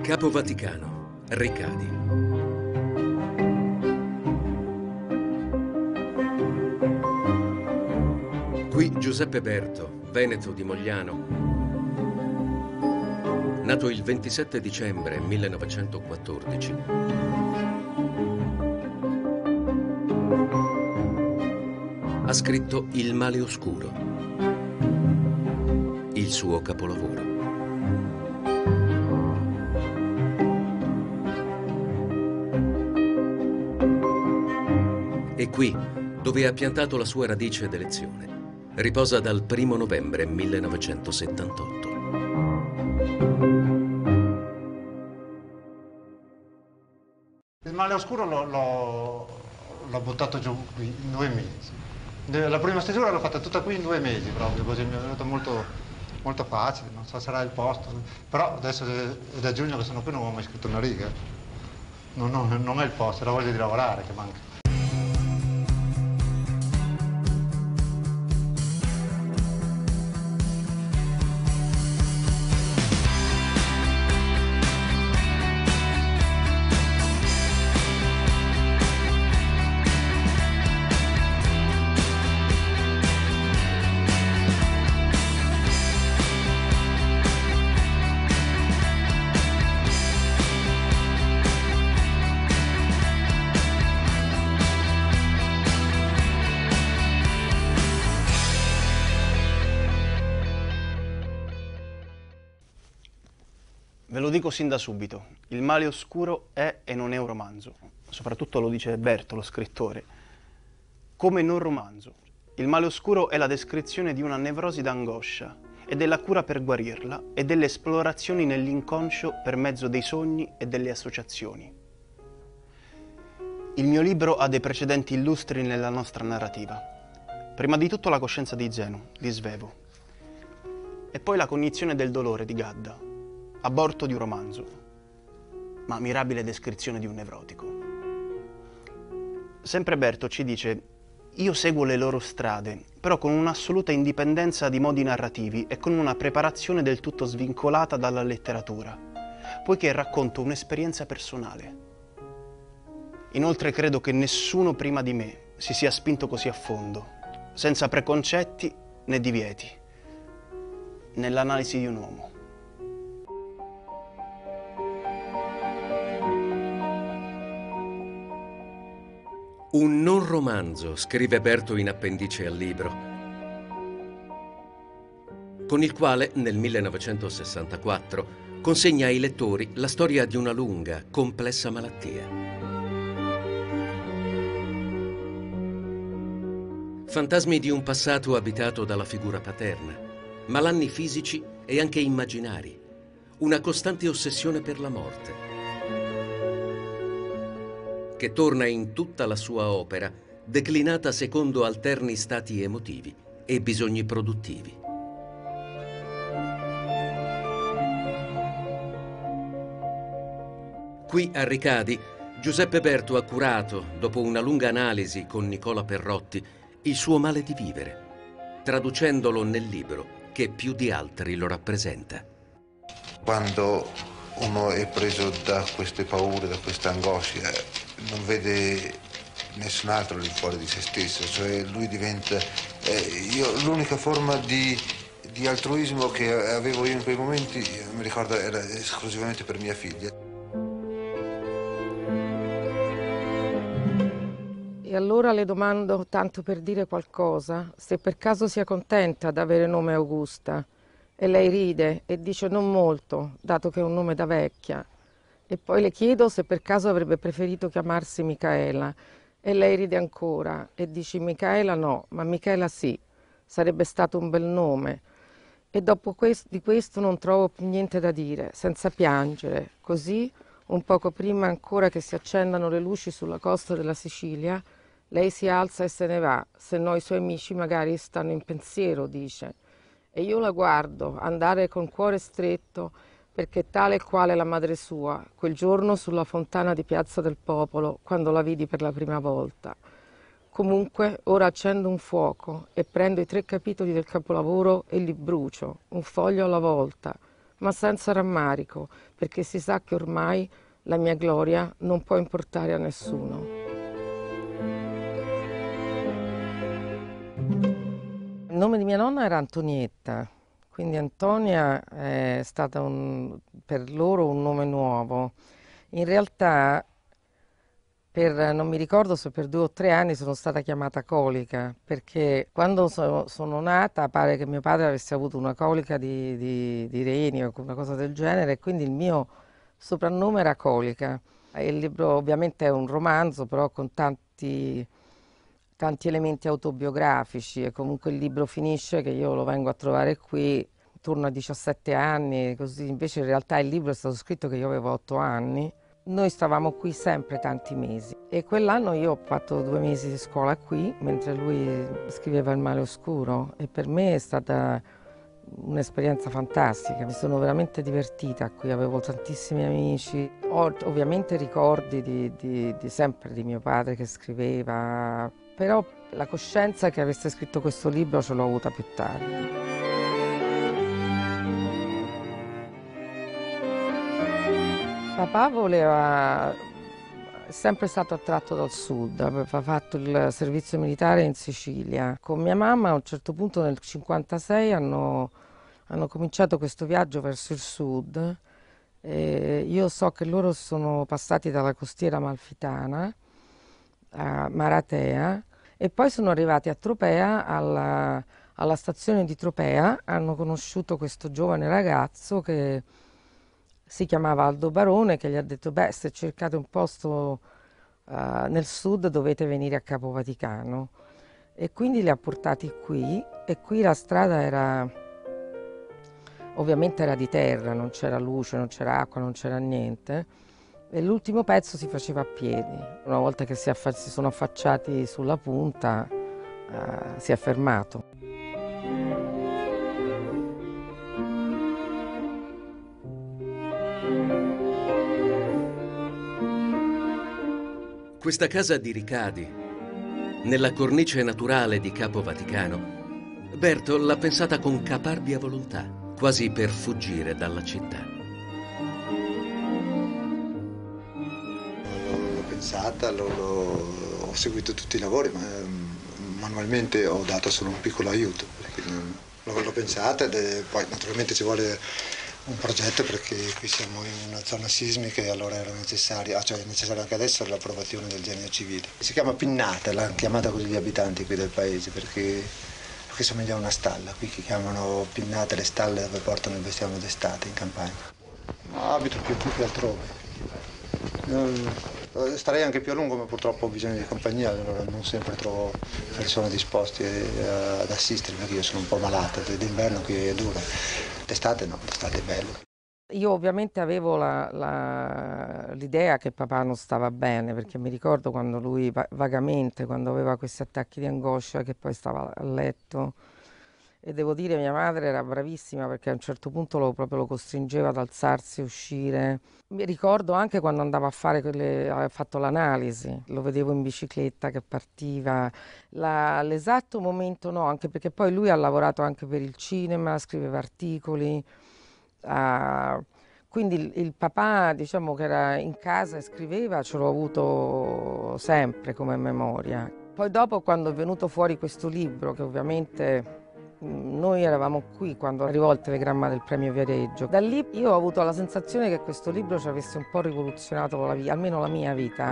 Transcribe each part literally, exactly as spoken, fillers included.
Capo Vaticano, Ricadi. Qui Giuseppe Berto, veneto di Mogliano, nato il ventisette dicembre millenovecentoquattordici. Ha scritto Il male oscuro, il suo capolavoro. E qui, dove ha piantato la sua radice d'elezione, riposa dal primo novembre millenovecentosettantotto. Il male oscuro l'ho buttato giù qui in due mesi. La prima stesura l'ho fatta tutta qui in due mesi proprio, così mi è venuto molto, molto facile, non so se sarà il posto. Però adesso è da giugno che sono qui, non ho mai scritto una riga. Non, non, non è il posto, è la voglia di lavorare che manca. Ve lo dico sin da subito, Il male oscuro è e non è un romanzo, soprattutto lo dice Berto, lo scrittore, come non romanzo. Il male oscuro è la descrizione di una nevrosi d'angoscia e della cura per guarirla e delle esplorazioni nell'inconscio per mezzo dei sogni e delle associazioni. Il mio libro ha dei precedenti illustri nella nostra narrativa. Prima di tutto La coscienza di Zeno, di Svevo, e poi La cognizione del dolore di Gadda, aborto di un romanzo, ma mirabile descrizione di un nevrotico. Sempre Berto ci dice: io seguo le loro strade, però con un'assoluta indipendenza di modi narrativi e con una preparazione del tutto svincolata dalla letteratura, poiché racconto un'esperienza personale. Inoltre credo che nessuno prima di me si sia spinto così a fondo, senza preconcetti né divieti, nell'analisi di un uomo. Un non romanzo, scrive Berto in appendice al libro, con il quale nel millenovecentosessantaquattro consegna ai lettori la storia di una lunga, complessa malattia. Fantasmi di un passato abitato dalla figura paterna, malanni fisici e anche immaginari, una costante ossessione per la morte, che torna in tutta la sua opera, declinata secondo alterni stati emotivi e bisogni produttivi. Qui a Ricadi, Giuseppe Berto ha curato, dopo una lunga analisi con Nicola Perrotti, il suo male di vivere, traducendolo nel libro che più di altri lo rappresenta. Quando uno è preso da queste paure, da questa angoscia, non vede nessun altro lì fuori di se stesso, cioè lui diventa... Eh, io l'unica forma di, di altruismo che avevo io in quei momenti, mi ricordo, era esclusivamente per mia figlia. E allora le domando, tanto per dire qualcosa, se per caso sia contenta d'avere nome Augusta. E lei ride e dice non molto, dato che è un nome da vecchia. E poi le chiedo se per caso avrebbe preferito chiamarsi Micaela. E lei ride ancora e dice Micaela no, ma Michela sì, sarebbe stato un bel nome. E dopo questo, di questo non trovo più niente da dire, senza piangere. Così, un poco prima ancora che si accendano le luci sulla costa della Sicilia, lei si alza e se ne va, se no i suoi amici magari stanno in pensiero, dice. E io la guardo andare con cuore stretto, perché tale e quale la madre sua, quel giorno sulla fontana di Piazza del Popolo, quando la vidi per la prima volta. Comunque, ora accendo un fuoco e prendo i tre capitoli del capolavoro e li brucio, un foglio alla volta, ma senza rammarico, perché si sa che ormai la mia gloria non può importare a nessuno. Il nome di mia nonna era Antonietta, quindi Antonia è stata un, per loro un nome nuovo. In realtà, per, non mi ricordo se per due o tre anni sono stata chiamata colica, perché quando sono, sono nata pare che mio padre avesse avuto una colica di, di, di reni o una cosa del genere, e quindi il mio soprannome era Colica. Il libro ovviamente è un romanzo, però con tanti, tanti elementi autobiografici, e comunque il libro finisce che io lo vengo a trovare qui intorno a diciassette anni, così. Invece in realtà il libro è stato scritto che io avevo otto anni. Noi stavamo qui sempre tanti mesi, e quell'anno io ho fatto due mesi di scuola qui, mentre lui scriveva Il male oscuro, e per me è stata un'esperienza fantastica. Mi sono veramente divertita qui, avevo tantissimi amici. Ho ovviamente ricordi di, di, di sempre di mio padre che scriveva, però la coscienza che avesse scritto questo libro ce l'ho avuta più tardi. Papà voleva, è sempre stato attratto dal sud, aveva fatto il servizio militare in Sicilia. Con mia mamma a un certo punto nel cinquantasei hanno, hanno cominciato questo viaggio verso il sud. E io so che loro sono passati dalla costiera amalfitana a Maratea e poi sono arrivati a Tropea, alla, alla stazione di Tropea. Hanno conosciuto questo giovane ragazzo che si chiamava Aldo Barone, che gli ha detto: beh, se cercate un posto uh, nel sud dovete venire a Capo Vaticano. E quindi li ha portati qui, e qui la strada era, ovviamente era di terra, non c'era luce, non c'era acqua, non c'era niente, e l'ultimo pezzo si faceva a piedi. Una volta che si, si sono affacciati sulla punta, uh, si è fermato. Questa casa di Ricadi, nella cornice naturale di Capo Vaticano, Berto l'ha pensata con caparbia volontà, quasi per fuggire dalla città. L'ho pensata, l'ho, l'ho, ho seguito tutti i lavori, ma manualmente ho dato solo un piccolo aiuto. Perché l'ho, l'ho pensata, ed è, poi naturalmente ci vuole un progetto, perché qui siamo in una zona sismica e allora era necessaria, cioè è necessaria anche adesso l'approvazione del genio civile. Si chiama Pinnata, l'hanno chiamata così gli abitanti qui del paese, perché, perché somiglia a una stalla, qui che chiamano Pinnate le stalle dove portano il bestiame d'estate in campagna. Ma abito più qui che altrove. Non, starei anche più a lungo, ma purtroppo ho bisogno di compagnia, allora non sempre trovo persone disposte ad assistermi, perché io sono un po' malato, d'inverno qui è dura. D'estate no, d'estate è bello. Io ovviamente avevo la, la, l'idea che papà non stava bene, perché mi ricordo quando lui vagamente, quando aveva questi attacchi di angoscia, che poi stava a letto. E devo dire, mia madre era bravissima, perché a un certo punto lo, proprio lo costringeva ad alzarsi e uscire. Mi ricordo anche quando andava a fare quelle, aveva fatto l'analisi, lo vedevo in bicicletta che partiva. La, l'esatto momento no, anche perché poi lui ha lavorato anche per il cinema, scriveva articoli. Uh, quindi il, il papà, diciamo, che era in casa e scriveva, ce l'ho avuto sempre come memoria. Poi dopo, quando è venuto fuori questo libro, che ovviamente noi eravamo qui quando arrivò il telegramma del premio Viareggio, da lì io ho avuto la sensazione che questo libro ci avesse un po' rivoluzionato la vita, almeno la mia vita.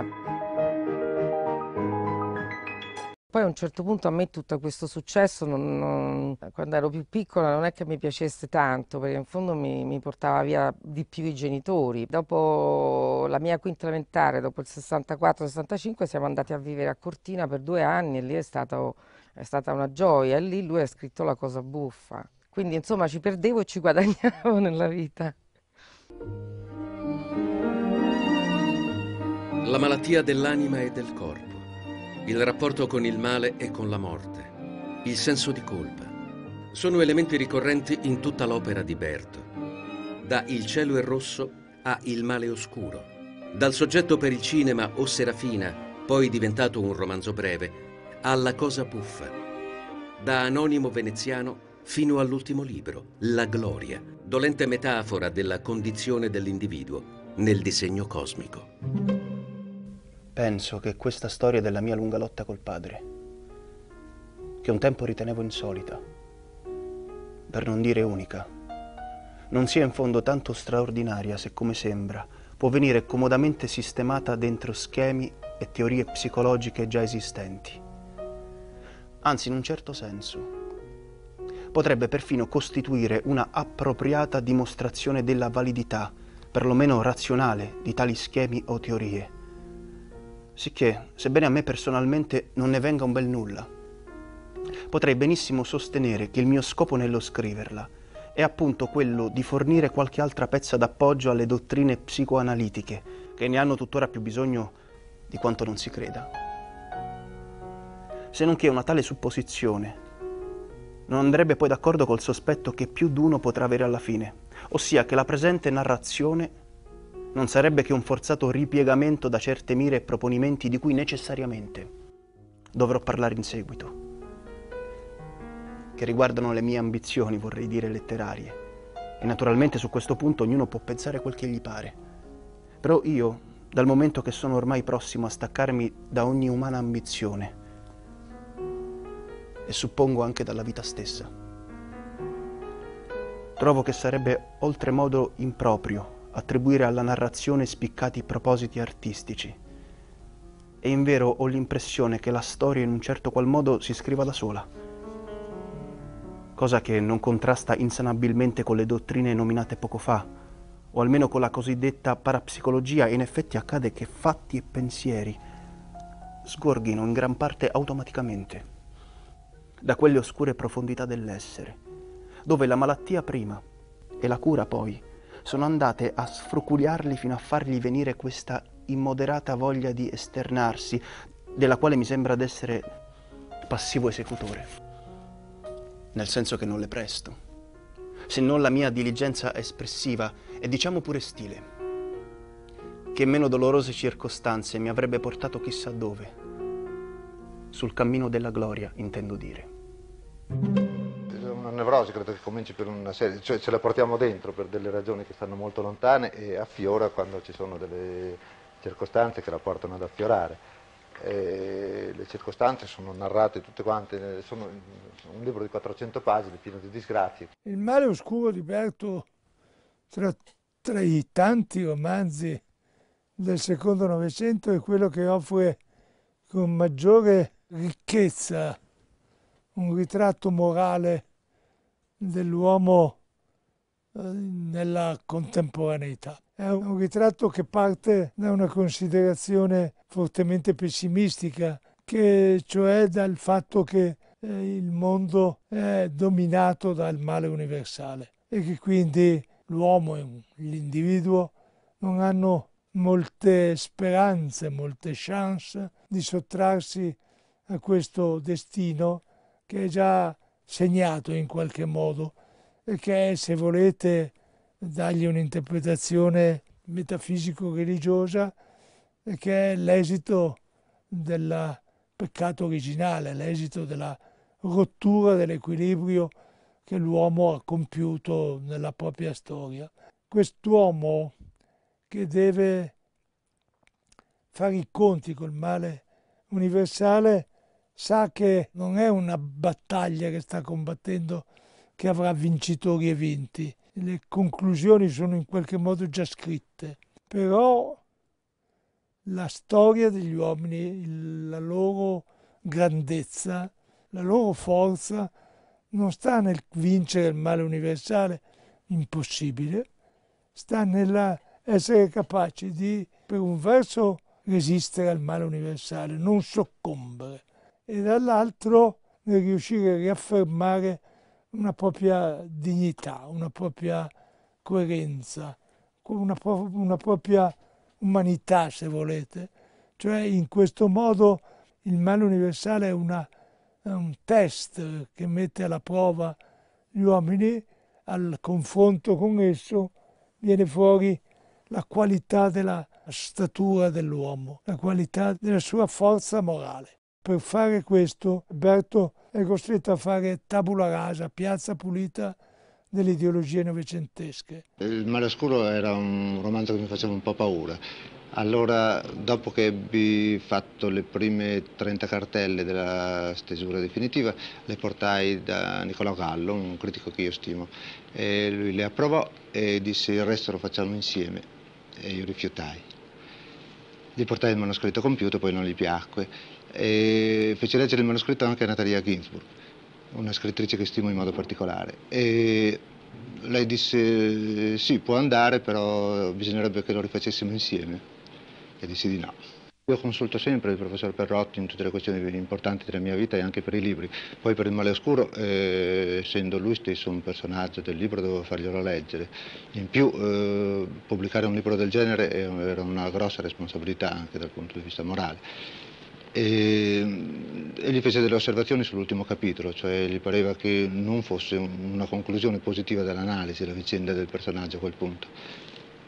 Poi a un certo punto a me tutto questo successo, non, non, quando ero più piccola, non è che mi piacesse tanto, perché in fondo mi, mi portava via di più i genitori. Dopo la mia quinta elementare, dopo il sessantaquattro sessantacinque, siamo andati a vivere a Cortina per due anni, e lì è, stato, è stata una gioia, e lì lui ha scritto La cosa buffa. Quindi insomma ci perdevo e ci guadagnavo nella vita. La malattia dell'anima e del corpo, il rapporto con il male e con la morte, il senso di colpa, sono elementi ricorrenti in tutta l'opera di Berto. Da Il cielo è rosso a Il male oscuro, dal soggetto per il cinema O Serafina, poi diventato un romanzo breve, alla cosa buffa, da Anonimo veneziano fino all'ultimo libro, La Gloria, dolente metafora della condizione dell'individuo nel disegno cosmico. Penso che questa storia della mia lunga lotta col padre, che un tempo ritenevo insolita, per non dire unica, non sia in fondo tanto straordinaria se, come sembra, può venire comodamente sistemata dentro schemi e teorie psicologiche già esistenti. Anzi, in un certo senso, potrebbe perfino costituire una appropriata dimostrazione della validità, perlomeno razionale, di tali schemi o teorie. Sicché, sebbene a me personalmente non ne venga un bel nulla, potrei benissimo sostenere che il mio scopo nello scriverla è appunto quello di fornire qualche altra pezza d'appoggio alle dottrine psicoanalitiche, che ne hanno tuttora più bisogno di quanto non si creda. Se non che una tale supposizione non andrebbe poi d'accordo col sospetto che più d'uno potrà avere alla fine, ossia che la presente narrazione non sarebbe che un forzato ripiegamento da certe mire e proponimenti di cui necessariamente dovrò parlare in seguito, che riguardano le mie ambizioni, vorrei dire letterarie. E naturalmente su questo punto ognuno può pensare quel che gli pare. Però io, dal momento che sono ormai prossimo a staccarmi da ogni umana ambizione, e suppongo anche dalla vita stessa, trovo che sarebbe oltremodo improprio attribuire alla narrazione spiccati propositi artistici. E invero ho l'impressione che la storia in un certo qual modo si scriva da sola, cosa che non contrasta insanabilmente con le dottrine nominate poco fa, o almeno con la cosiddetta parapsicologia, e in effetti accade che fatti e pensieri sgorghino in gran parte automaticamente da quelle oscure profondità dell'essere, dove la malattia prima e la cura poi sono andate a sfruculiarli fino a fargli venire questa immoderata voglia di esternarsi, della quale mi sembra d'essere passivo esecutore, nel senso che non le presto, se non la mia diligenza espressiva e diciamo pure stile, che in meno dolorose circostanze mi avrebbe portato chissà dove, sul cammino della gloria, intendo dire. Una nevrosi credo che cominci per una serie, cioè ce la portiamo dentro per delle ragioni che stanno molto lontane e affiora quando ci sono delle circostanze che la portano ad affiorare. E le circostanze sono narrate tutte quante, sono un libro di quattrocento pagine pieno di disgrazie. Il male oscuro di Berto, tra, tra i tanti romanzi del secondo Novecento, è quello che offre con maggiore ricchezza un ritratto morale dell'uomo nella contemporaneità. È un ritratto che parte da una considerazione fortemente pessimistica, che cioè dal fatto che eh, il mondo è dominato dal male universale e che quindi l'uomo e l'individuo non hanno molte speranze, molte chance di sottrarsi a questo destino che è già segnato in qualche modo e che è, se volete dargli un'interpretazione metafisico-religiosa, e che è l'esito del peccato originale, l'esito della rottura dell'equilibrio che l'uomo ha compiuto nella propria storia. Quest'uomo che deve fare i conti col male universale sa che non è una battaglia che sta combattendo che avrà vincitori e vinti. Le conclusioni sono in qualche modo già scritte, però la storia degli uomini, la loro grandezza, la loro forza non sta nel vincere il male universale, impossibile, sta nell'essere capaci di, per un verso, resistere al male universale, non soccombere, e dall'altro nel riuscire a riaffermare una propria dignità, una propria coerenza, una, pro- una propria umanità, se volete. Cioè, in questo modo il male universale è, una, è un test che mette alla prova gli uomini. Al confronto con esso viene fuori la qualità della statura dell'uomo, la qualità della sua forza morale. per fare questo Berto è costretto a fare tabula rasa, piazza pulita delle ideologie novecentesche. Il Mare Oscuro era un romanzo che mi faceva un po' paura. Allora, dopo che ebbi fatto le prime trenta cartelle della stesura definitiva, le portai da Nicolò Gallo, un critico che io stimo, e lui le approvò e disse il resto lo facciamo insieme, e io rifiutai. Gli portai il manoscritto compiuto, poi non gli piacque, e feci leggere il manoscritto anche a Natalia Ginzburg, una scrittrice che stimo in modo particolare. E lei disse sì, può andare, però bisognerebbe che lo rifacessimo insieme. E dissi di no. Io consulto sempre il professor Perrotti in tutte le questioni importanti della mia vita e anche per i libri. Poi per il Male Oscuro, eh, essendo lui stesso un personaggio del libro, dovevo farglielo leggere. In più, eh, pubblicare un libro del genere era una grossa responsabilità anche dal punto di vista morale. E, e gli fece delle osservazioni sull'ultimo capitolo, cioè gli pareva che non fosse una conclusione positiva dell'analisi, la vicenda del personaggio a quel punto.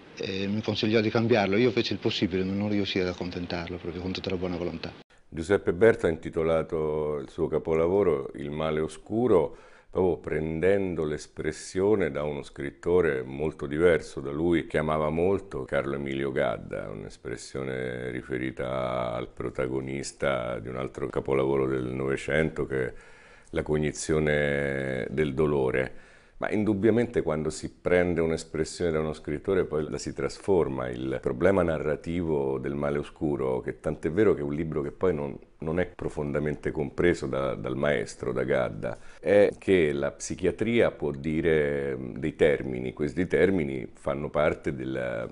E mi consigliò di cambiarlo. Io feci il possibile, ma non riuscii ad accontentarlo, proprio con tutta la buona volontà. Giuseppe Berto ha intitolato il suo capolavoro Il Male Oscuro, proprio prendendo l'espressione da uno scrittore molto diverso da lui, che amava molto, Carlo Emilio Gadda, un'espressione riferita al protagonista di un altro capolavoro del Novecento, che è La cognizione del dolore. Ma indubbiamente quando si prende un'espressione da uno scrittore poi la si trasforma. Il problema narrativo del Male Oscuro, che tant'è vero che è un libro che poi non, non è profondamente compreso da, dal maestro, da Gadda, è che la psichiatria può dire dei termini, questi termini fanno parte della,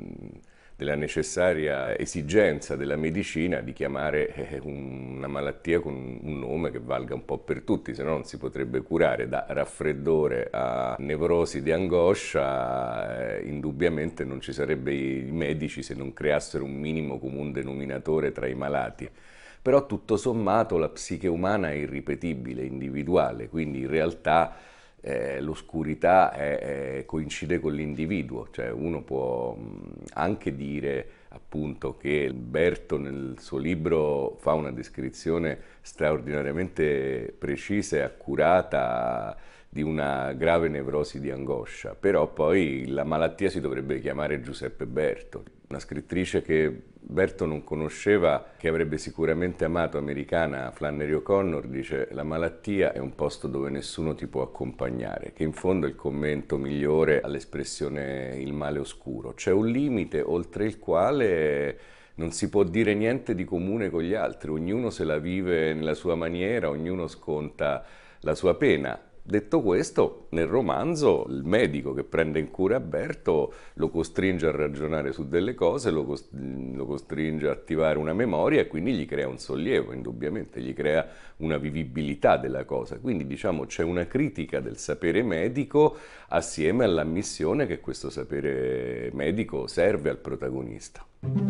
della necessaria esigenza della medicina di chiamare una malattia con un nome che valga un po' per tutti, se no non si potrebbe curare. Da raffreddore a nevrosi di angoscia, eh, indubbiamente non ci sarebbe i medici se non creassero un minimo comune denominatore tra i malati. Però tutto sommato la psiche umana è irripetibile, individuale, quindi in realtà Eh, l'oscurità è, è, coincide con l'individuo, cioè uno può anche dire appunto che Berto nel suo libro fa una descrizione straordinariamente precisa e accurata di una grave nevrosi di angoscia, però poi la malattia si dovrebbe chiamare Giuseppe Berto, una scrittrice che Berto non conosceva, che avrebbe sicuramente amato, americana, Flannery O'Connor, dice: la malattia è un posto dove nessuno ti può accompagnare, che in fondo è il commento migliore all'espressione il male oscuro. C'è un limite oltre il quale non si può dire niente di comune con gli altri, ognuno se la vive nella sua maniera, ognuno sconta la sua pena. Detto questo, nel romanzo il medico che prende in cura Berto lo costringe a ragionare su delle cose, lo, cost- lo costringe a attivare una memoria e quindi gli crea un sollievo, indubbiamente, gli crea una vivibilità della cosa. Quindi diciamo c'è una critica del sapere medico assieme all'ammissione che questo sapere medico serve al protagonista.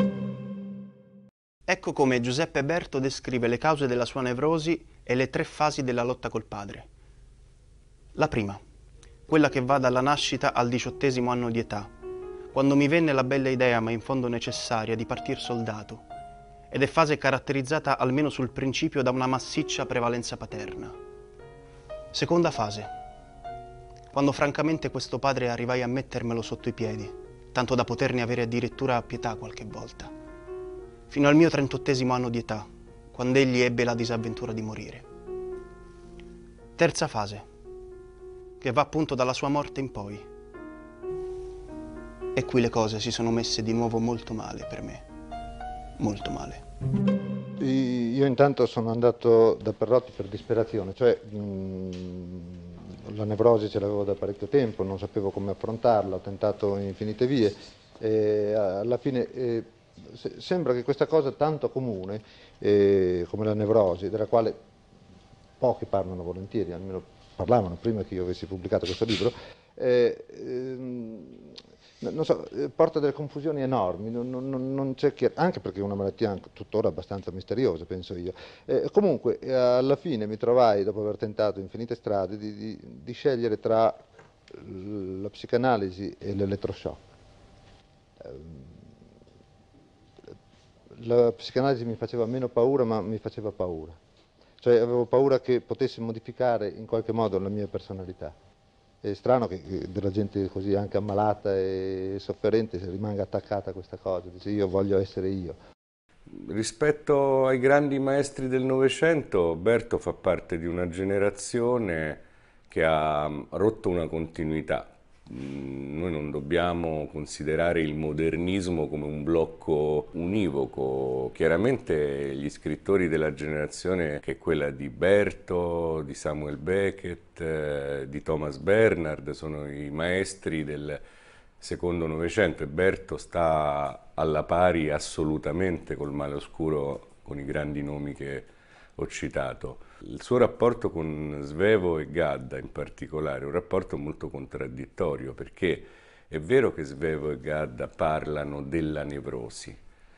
Ecco come Giuseppe Berto descrive le cause della sua nevrosi e le tre fasi della lotta col padre. La prima, quella che va dalla nascita al diciottesimo anno di età, quando mi venne la bella idea, ma in fondo necessaria, di partir soldato, ed è fase caratterizzata almeno sul principio da una massiccia prevalenza paterna. Seconda fase, quando francamente questo padre arrivai a mettermelo sotto i piedi, tanto da poterne avere addirittura pietà qualche volta, fino al mio trentottesimo anno di età, quando egli ebbe la disavventura di morire. Terza fase, che va appunto dalla sua morte in poi. E qui le cose si sono messe di nuovo molto male per me, molto male. Io intanto sono andato da Perrotti per disperazione, cioè mh, la nevrosi ce l'avevo da parecchio tempo, non sapevo come affrontarla, ho tentato infinite vie e alla fine eh, se, sembra che questa cosa tanto comune eh, come la nevrosi, della quale pochi parlano volentieri, almeno parlavano prima che io avessi pubblicato questo libro, eh, ehm, non so, porta delle confusioni enormi, non, non, non c'è chi, anche perché è una malattia tuttora abbastanza misteriosa, penso io. Eh, comunque, eh, alla fine mi trovai, dopo aver tentato infinite strade, di, di, di scegliere tra la psicanalisi e l'elettroshock. Eh, la psicanalisi mi faceva meno paura, ma mi faceva paura. Cioè avevo paura che potesse modificare in qualche modo la mia personalità. È strano che della gente così anche ammalata e sofferente rimanga attaccata a questa cosa, dice io voglio essere io. Rispetto ai grandi maestri del Novecento, Berto fa parte di una generazione che ha rotto una continuità. Noi non dobbiamo considerare il modernismo come un blocco univoco. Chiaramente gli scrittori della generazione che è quella di Berto, di Samuel Beckett, eh, di Thomas Bernhard sono i maestri del secondo Novecento, e Berto sta alla pari assolutamente col Male Oscuro, con i grandi nomi che ho citato. Il suo rapporto con Svevo e Gadda in particolare è un rapporto molto contraddittorio, perché è vero che Svevo e Gadda parlano della nevrosi,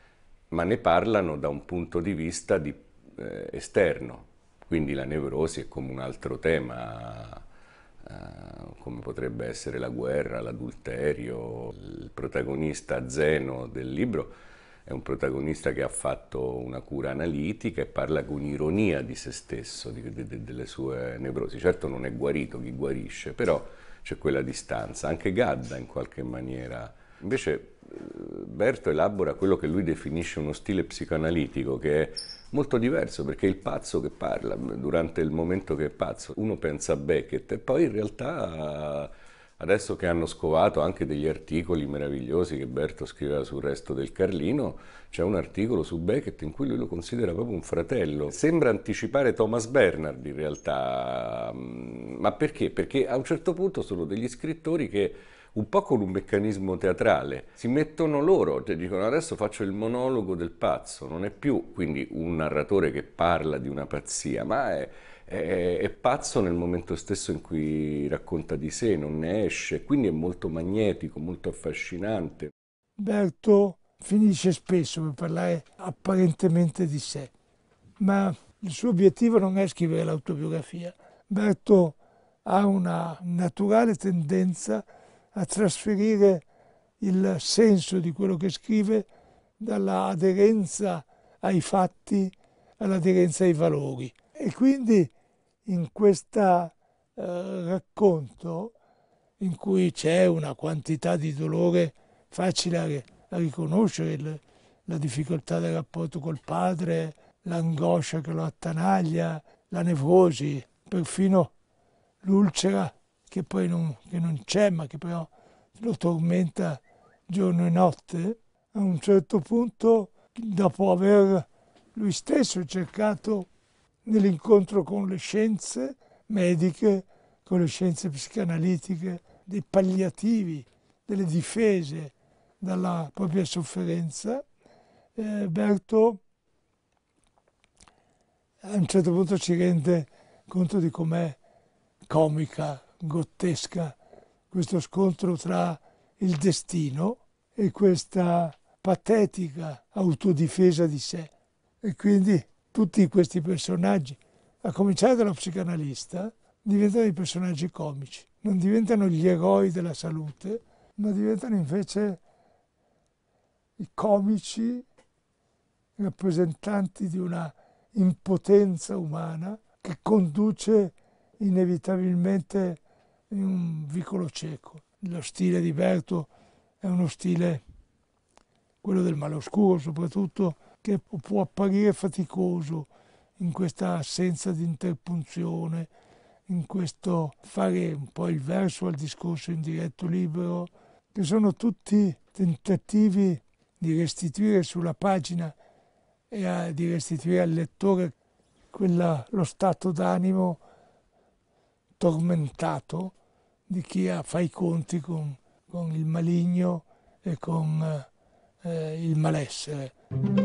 ma ne parlano da un punto di vista di, eh, esterno, quindi la nevrosi è come un altro tema, eh, come potrebbe essere la guerra, l'adulterio. Il protagonista Zeno del libro è un protagonista che ha fatto una cura analitica e parla con ironia di se stesso, di, di, delle sue nevrosi. Certo non è guarito chi guarisce, però c'è quella distanza. Anche Gadda in qualche maniera. Invece Berto elabora quello che lui definisce uno stile psicoanalitico che è molto diverso, perché è il pazzo che parla durante il momento che è pazzo. Uno pensa a Beckett e poi in realtà, adesso che hanno scovato anche degli articoli meravigliosi che Berto scriveva sul Resto del Carlino, c'è un articolo su Beckett in cui lui lo considera proprio un fratello. Sembra anticipare Thomas Bernhard in realtà, ma perché? Perché a un certo punto sono degli scrittori che, un po' con un meccanismo teatrale, si mettono loro, cioè dicono adesso faccio il monologo del pazzo, non è più quindi un narratore che parla di una pazzia, ma è È, è pazzo nel momento stesso in cui racconta di sé, non ne esce, quindi è molto magnetico, molto affascinante. Berto finisce spesso per parlare apparentemente di sé, ma il suo obiettivo non è scrivere l'autobiografia. Berto ha una naturale tendenza a trasferire il senso di quello che scrive dalla aderenza ai fatti all'aderenza ai valori. E quindi in questo eh, racconto, in cui c'è una quantità di dolore facile a, a riconoscere, il, la difficoltà del rapporto col padre, l'angoscia che lo attanaglia, la nevrosi, perfino l'ulcera che poi non, che non c'è, ma che però lo tormenta giorno e notte, a un certo punto, dopo aver lui stesso cercato nell'incontro con le scienze mediche, con le scienze psicanalitiche, dei palliativi, delle difese dalla propria sofferenza, eh, Berto a un certo punto si rende conto di com'è comica, grottesca, questo scontro tra il destino e questa patetica autodifesa di sé. E quindi tutti questi personaggi, a cominciare dallo psicanalista, diventano dei personaggi comici. Non diventano gli eroi della salute, ma diventano invece i comici rappresentanti di una impotenza umana che conduce inevitabilmente in un vicolo cieco. Lo stile di Berto è uno stile, quello del Male Oscuro soprattutto, che può apparire faticoso in questa assenza di interpunzione, in questo fare un po' il verso al discorso indiretto libero, che sono tutti tentativi di restituire sulla pagina e a, di restituire al lettore quella, lo stato d'animo tormentato di chi ha, fa i conti con, con il maligno e con eh, il malessere.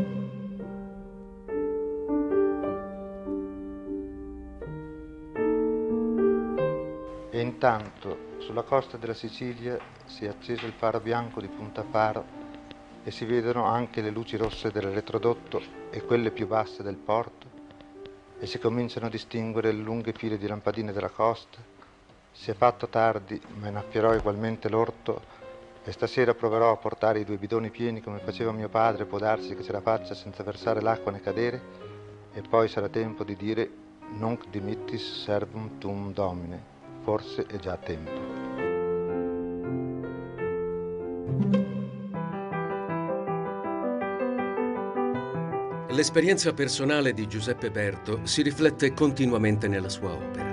E intanto sulla costa della Sicilia si è acceso il faro bianco di Punta Faro e si vedono anche le luci rosse dell'elettrodotto e quelle più basse del porto e si cominciano a distinguere le lunghe file di lampadine della costa. Si è fatto tardi, ma innaffierò ugualmente l'orto E stasera proverò a portare i due bidoni pieni come faceva mio padre, può darsi che ce la faccia senza versare l'acqua né cadere, e poi sarà tempo di dire nunc dimittis servum tuum Domine, forse è già tempo. L'esperienza personale di Giuseppe Berto si riflette continuamente nella sua opera.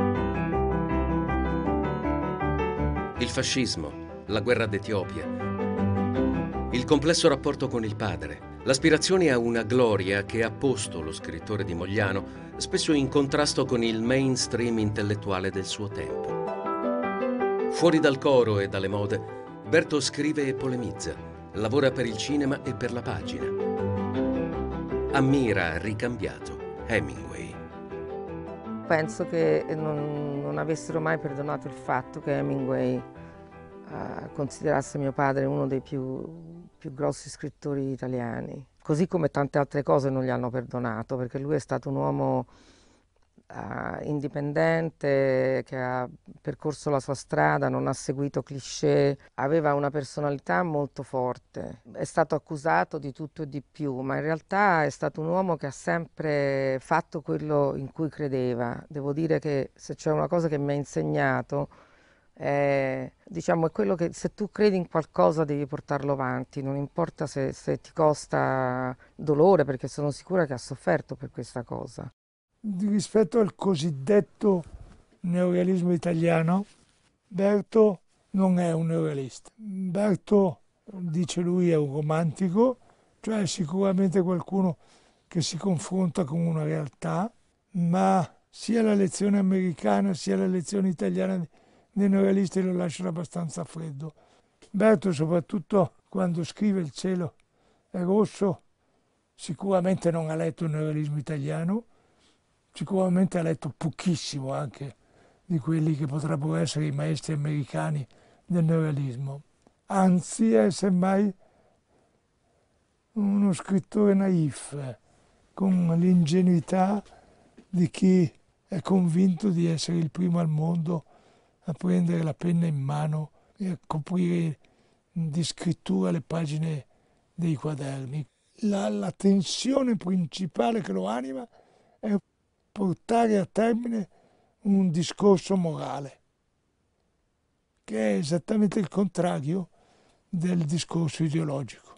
Il fascismo, la guerra d'Etiopia, il complesso rapporto con il padre, l'aspirazione a una gloria che ha posto lo scrittore di Mogliano spesso in contrasto con il mainstream intellettuale del suo tempo. Fuori dal coro e dalle mode, Berto scrive e polemizza, lavora per il cinema e per la pagina. Ammira, ricambiato, Hemingway. Penso che non, non avessero mai perdonato il fatto che Hemingway uh, considerasse mio padre uno dei più, più grossi scrittori italiani. Così come tante altre cose non gli hanno perdonato, perché lui è stato un uomo uh, indipendente, che ha percorso la sua strada, non ha seguito cliché, aveva una personalità molto forte. È stato accusato di tutto e di più, ma in realtà è stato un uomo che ha sempre fatto quello in cui credeva. Devo dire che se c'è una cosa che mi ha insegnato è, diciamo, è quello che se tu credi in qualcosa devi portarlo avanti, non importa se, se ti costa dolore, perché sono sicura che ha sofferto per questa cosa. Rispetto al cosiddetto neorealismo italiano, Berto non è un neorealista. Berto, dice lui, è un romantico, cioè sicuramente qualcuno che si confronta con una realtà, ma sia la lezione americana sia la lezione italiana dei neorealisti lo lasciano abbastanza freddo. Berto, soprattutto quando scrive Il cielo è rosso, sicuramente non ha letto il neorealismo italiano, sicuramente ha letto pochissimo anche di quelli che potrebbero essere i maestri americani del neorealismo. Anzi, è semmai uno scrittore naif, con l'ingenuità di chi è convinto di essere il primo al mondo a prendere la penna in mano e a coprire di scrittura le pagine dei quaderni. La, la tensione principale che lo anima è portare a termine un discorso morale, che è esattamente il contrario del discorso ideologico.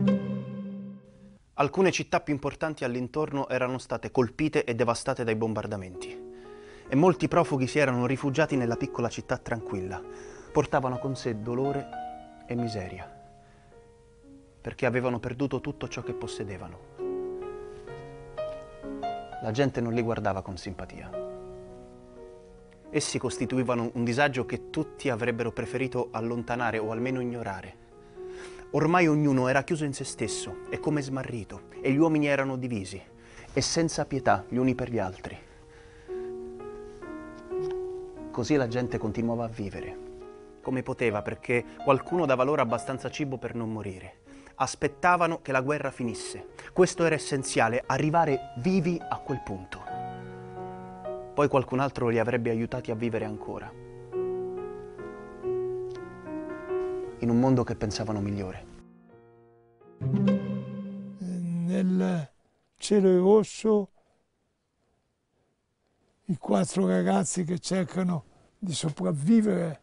Alcune città più importanti all'intorno erano state colpite e devastate dai bombardamenti e molti profughi si erano rifugiati nella piccola città tranquilla. Portavano con sé dolore e miseria, perché avevano perduto tutto ciò che possedevano. La gente non li guardava con simpatia. Essi costituivano un disagio che tutti avrebbero preferito allontanare o almeno ignorare. Ormai ognuno era chiuso in se stesso e come smarrito, e gli uomini erano divisi e senza pietà gli uni per gli altri. Così la gente continuava a vivere, come poteva, perché qualcuno dava loro abbastanza cibo per non morire. Aspettavano che la guerra finisse. Questo era essenziale, arrivare vivi a quel punto. Poi qualcun altro li avrebbe aiutati a vivere ancora, in un mondo che pensavano migliore. Nel cielo è rosso, i quattro ragazzi che cercano di sopravvivere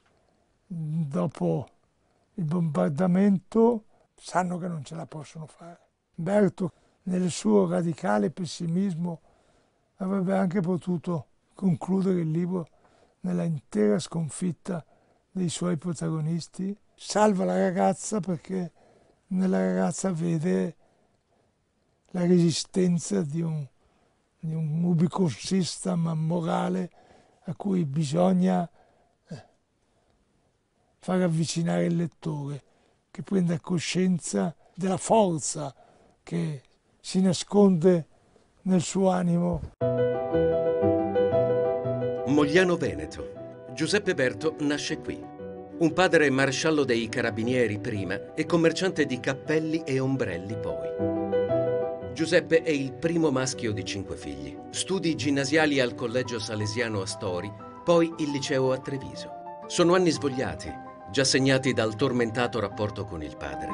dopo il bombardamento sanno che non ce la possono fare. Berto, nel suo radicale pessimismo, avrebbe anche potuto concludere il libro nella intera sconfitta dei suoi protagonisti. Salva la ragazza perché nella ragazza vede la resistenza di un, di un Rubicon System morale a cui bisogna far avvicinare il lettore, che prenda coscienza della forza che si nasconde nel suo animo. Mogliano Veneto. Giuseppe Berto nasce qui. Un padre maresciallo dei carabinieri prima e commerciante di cappelli e ombrelli poi. Giuseppe è il primo maschio di cinque figli. Studi ginnasiali al Collegio Salesiano a Stori, poi il liceo a Treviso. Sono anni svogliati, già segnati dal tormentato rapporto con il padre.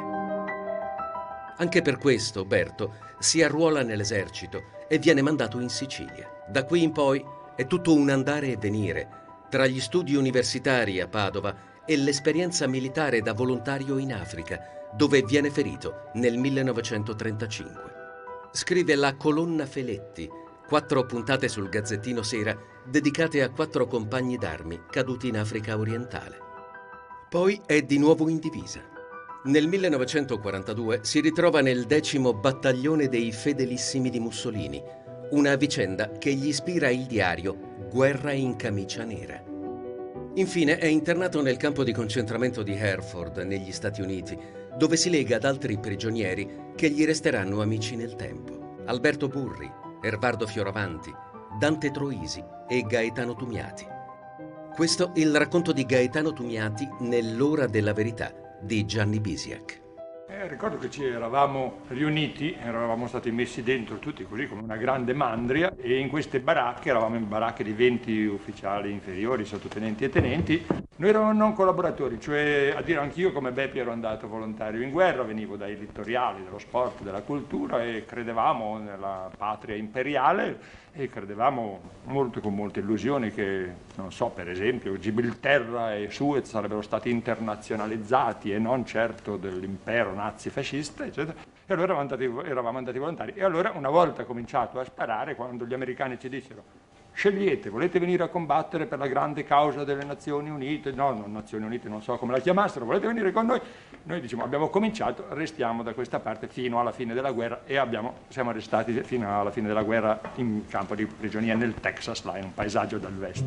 Anche per questo Berto si arruola nell'esercito e viene mandato in Sicilia. Da qui in poi è tutto un andare e venire tra gli studi universitari a Padova e l'esperienza militare da volontario in Africa, dove viene ferito nel millenovecentotrentacinque. Scrive La colonna Feletti, quattro puntate sul Gazzettino Sera dedicate a quattro compagni d'armi caduti in Africa orientale. Poi è di nuovo in divisa. Nel millenovecentoquarantadue si ritrova nel decimo battaglione dei Fedelissimi di Mussolini, una vicenda che gli ispira il diario Guerra in camicia nera. Infine è internato nel campo di concentramento di Herford, negli Stati Uniti, dove si lega ad altri prigionieri che gli resteranno amici nel tempo. Alberto Burri, Ervardo Fioravanti, Dante Troisi e Gaetano Tumiati. Questo è il racconto di Gaetano Tumiati nell'Ora della verità di Gianni Bisiak. Eh, ricordo che ci eravamo riuniti, eravamo stati messi dentro tutti così come una grande mandria, e in queste baracche, eravamo in baracche di venti ufficiali inferiori, sottotenenti e tenenti. Noi eravamo non collaboratori, cioè a dire anch'io come Beppi ero andato volontario in guerra, venivo dai editoriali, dello sport, della cultura, e credevamo nella patria imperiale e credevamo molto, con molte illusioni, che, non so, per esempio Gibilterra e Suez sarebbero stati internazionalizzati e non certo dell'impero nazifascista, eccetera. E allora eravamo andati, eravamo andati volontari. E allora, una volta cominciato a sparare, quando gli americani ci dissero scegliete, volete venire a combattere per la grande causa delle Nazioni Unite, no, non Nazioni Unite, non so come la chiamassero, volete venire con noi? Noi diciamo, abbiamo cominciato, restiamo da questa parte fino alla fine della guerra, e abbiamo, siamo restati fino alla fine della guerra in campo di prigionia nel Texas, là in un paesaggio del West.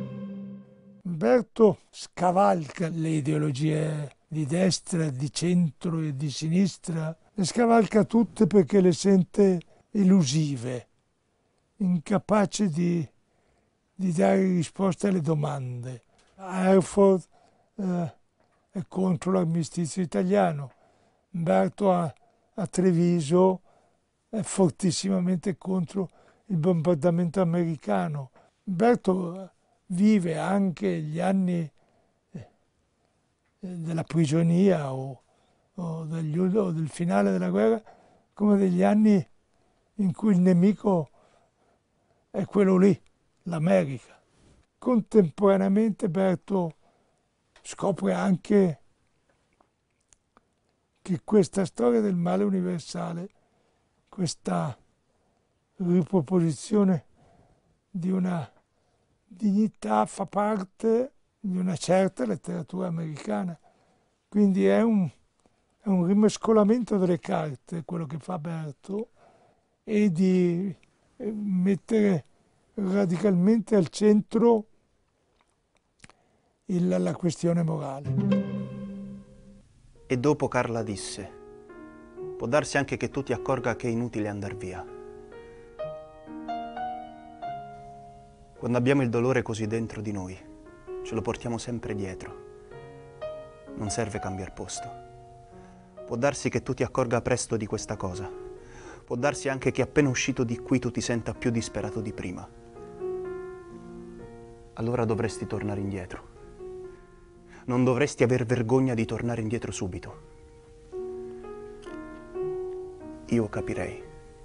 Umberto scavalca le ideologie di destra, di centro e di sinistra, le scavalca tutte perché le sente elusive, incapace di, di dare risposte alle domande. Herford eh, è contro l'armistizio italiano, Umberto a, a Treviso è fortissimamente contro il bombardamento americano. Umberto vive anche gli anni della prigionia o, o, degli, o del finale della guerra come degli anni in cui il nemico è quello lì, l'America. Contemporaneamente Berto scopre anche che questa storia del male universale, questa riproposizione di una dignità, fa parte di una certa letteratura americana. Quindi è un, è un rimescolamento delle carte, quello che fa Berto, e di mettere radicalmente al centro il, la questione morale. E dopo Carla disse: può darsi anche che tu ti accorga che è inutile andar via. Quando abbiamo il dolore così dentro di noi, ce lo portiamo sempre dietro. Non serve cambiare posto. Può darsi che tu ti accorga presto di questa cosa. Può darsi anche che appena uscito di qui tu ti senta più disperato di prima. Allora dovresti tornare indietro. Non dovresti aver vergogna di tornare indietro subito. Io capirei.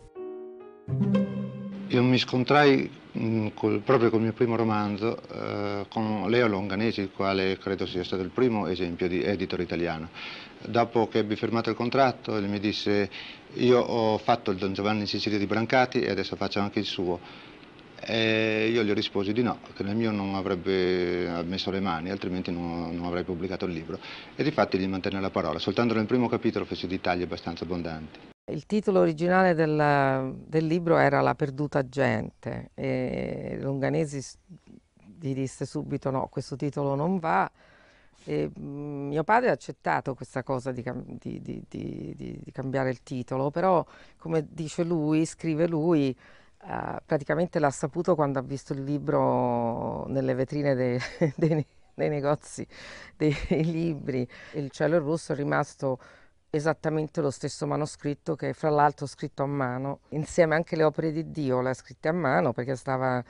Io mi scontrai mh, col, proprio col mio primo romanzo eh, con Leo Longanesi, il quale credo sia stato il primo esempio di editor italiano. Dopo che ebbi firmato il contratto, lui mi disse: io ho fatto il Don Giovanni in Sicilia di Brancati e adesso faccio anche il suo. E io gli risposi di no, che nel mio non avrebbe messo le mani, altrimenti non, non avrei pubblicato il libro. E difatti gli mantenne la parola. Soltanto nel primo capitolo feci dei tagli abbastanza abbondanti. Il titolo originale del, del libro era La perduta gente, e Longanesi gli disse subito no, questo titolo non va. E mio padre ha accettato questa cosa di, di, di, di, di cambiare il titolo, però come dice lui, scrive lui, eh, praticamente l'ha saputo quando ha visto il libro nelle vetrine dei, dei, dei negozi dei libri. Il cielo rosso è rimasto esattamente lo stesso manoscritto, che fra l'altro scritto a mano, insieme anche le opere di Dio le ha scritte a mano, perché stava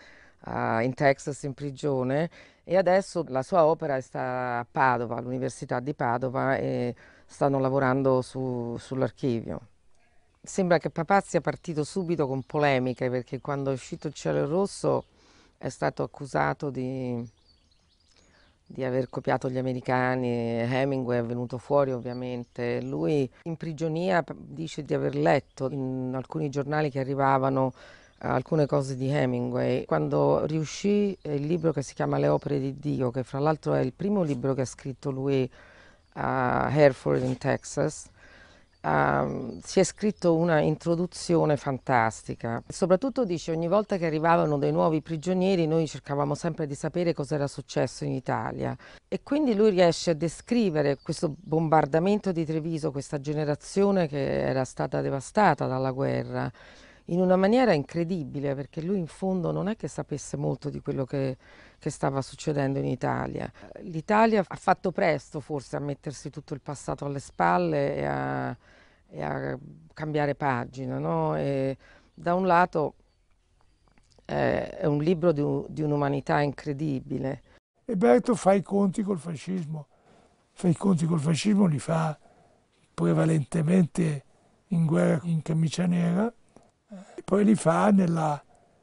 uh, in Texas in prigione, e adesso la sua opera sta a Padova, all'Università di Padova, e stanno lavorando su, sull'archivio. Sembra che papà sia partito subito con polemiche, perché quando è uscito Il cielo è rosso è stato accusato di, di aver copiato gli americani. Hemingway è venuto fuori ovviamente. Lui in prigionia dice di aver letto in alcuni giornali che arrivavano alcune cose di Hemingway. Quando riuscì il libro che si chiama Le opere di Dio, che fra l'altro è il primo libro che ha scritto lui a Hereford in Texas, Uh, si è scritto una introduzione fantastica. Soprattutto dice, ogni volta che arrivavano dei nuovi prigionieri noi cercavamo sempre di sapere cosa era successo in Italia, e quindi lui riesce a descrivere questo bombardamento di Treviso, questa generazione che era stata devastata dalla guerra, in una maniera incredibile, perché lui in fondo non è che sapesse molto di quello che, che stava succedendo in Italia. L'Italia ha fatto presto forse a mettersi tutto il passato alle spalle e a, e a cambiare pagina, no? E da un lato eh, è un libro di, di un'umanità incredibile. E Berto fa i conti col fascismo, fa i conti col fascismo, li fa prevalentemente in guerra in camicia nera, e poi li fa nella,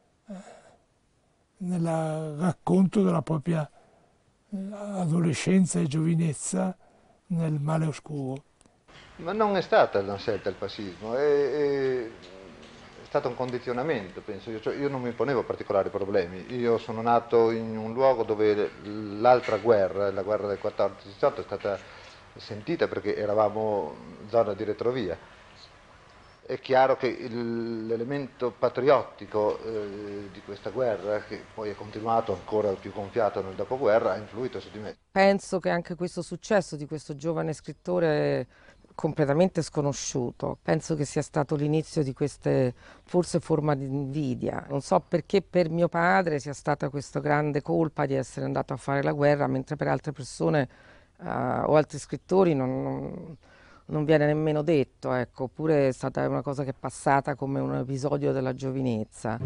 nel racconto della propria adolescenza e giovinezza nel Male oscuro. Ma non è stata una scelta il fascismo, è, è, è stato un condizionamento, penso io. Cioè, io non mi ponevo particolari problemi. Io sono nato in un luogo dove l'altra guerra, la guerra del quattordici diciotto, è stata sentita perché eravamo zona di retrovia. È chiaro che l'elemento patriottico eh, di questa guerra, che poi è continuato ancora più gonfiato nel dopoguerra, ha influito su di me. Penso che anche questo successo di questo giovane scrittore completamente sconosciuto, penso che sia stato l'inizio di queste forse forma di invidia. Non so perché per mio padre sia stata questa grande colpa di essere andato a fare la guerra, mentre per altre persone uh, o altri scrittori non... non non viene nemmeno detto, ecco, oppure è stata una cosa che è passata come un episodio della giovinezza.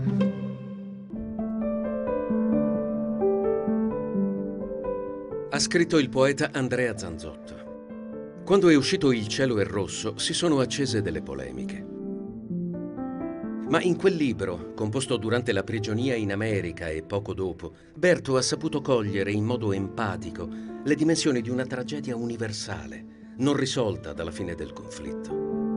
Ha scritto il poeta Andrea Zanzotto. Quando è uscito Il cielo è rosso si sono accese delle polemiche. Ma in quel libro, composto durante la prigionia in America e poco dopo, Berto ha saputo cogliere in modo empatico le dimensioni di una tragedia universale, non risolta dalla fine del conflitto.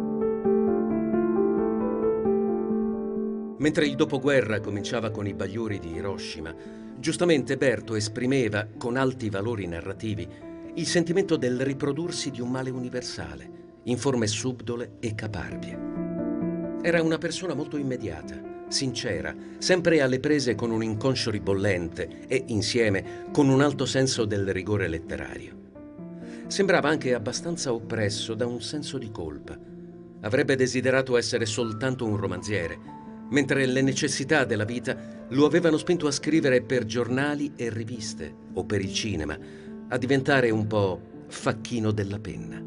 Mentre il dopoguerra cominciava con i bagliori di Hiroshima, giustamente Berto esprimeva, con alti valori narrativi, il sentimento del riprodursi di un male universale, in forme subdole e caparbie. Era una persona molto immediata, sincera, sempre alle prese con un inconscio ribollente e, insieme, con un alto senso del rigore letterario. Sembrava anche abbastanza oppresso da un senso di colpa. Avrebbe desiderato essere soltanto un romanziere, mentre le necessità della vita lo avevano spinto a scrivere per giornali e riviste o per il cinema, a diventare un po' facchino della penna.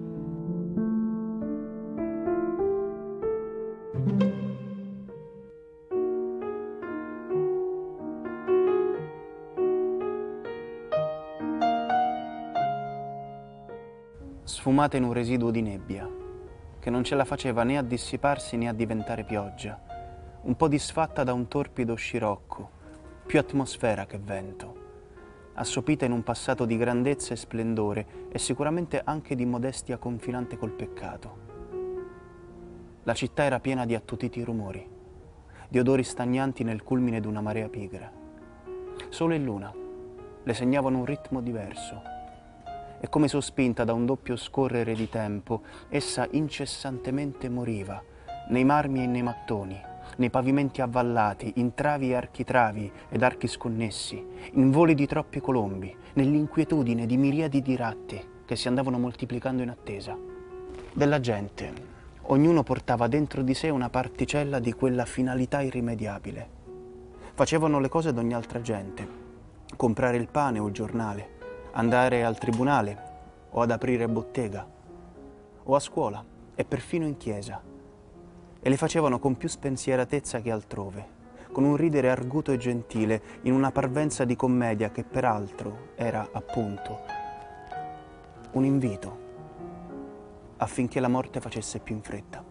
Sfumata in un residuo di nebbia, che non ce la faceva né a dissiparsi né a diventare pioggia, un po' disfatta da un torpido scirocco, più atmosfera che vento, assopita in un passato di grandezza e splendore e sicuramente anche di modestia confinante col peccato. La città era piena di attutiti rumori, di odori stagnanti nel culmine di una marea pigra. Sole e luna le segnavano un ritmo diverso, e come sospinta da un doppio scorrere di tempo, essa incessantemente moriva, nei marmi e nei mattoni, nei pavimenti avvallati, in travi e architravi ed archi sconnessi, in voli di troppi colombi, nell'inquietudine di miriadi di ratti che si andavano moltiplicando in attesa. Della gente, ognuno portava dentro di sé una particella di quella finalità irrimediabile. Facevano le cose d'ogni altra gente, comprare il pane o il giornale, andare al tribunale o ad aprire bottega o a scuola e perfino in chiesa, e le facevano con più spensieratezza che altrove, con un ridere arguto e gentile, in una parvenza di commedia che peraltro era, appunto, un invito affinché la morte facesse più in fretta.